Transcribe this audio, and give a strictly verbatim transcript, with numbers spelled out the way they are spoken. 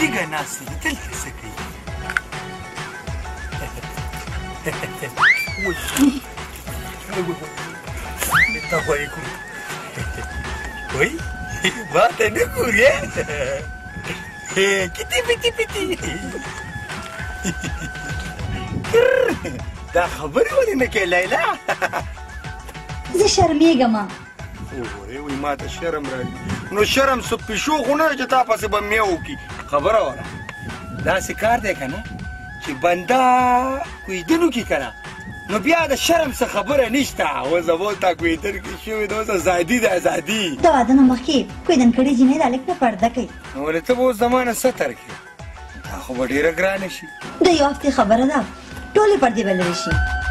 تیږه ناستې دي دلته څه کوي ته وایي کوم وایي ما ته نه ګورې کتې پتې پتې دا خبرې ولې نه کوې لیلا زه شرمېږم وګورې وایي ما ته شرم راځي نو شرم څه پیشو خو نه چې تا پسې به مې وکړي خبره وره داسې کار دی که نه چې بنده کویدن وکړي که نه نو بیا د شرم څه خبره نشته اوس زه به تا کویدن کې شوې ده اوس ازادي ده ازادي د واده نه مخکې کویدن کړې جینۍ دا لږ په پرده کوي نو ولې ته به اوس زما نه ستر کړې دا خو به ډېره ګرانه شي د یو هفتې خبره ده ټولې پردې به لرې شي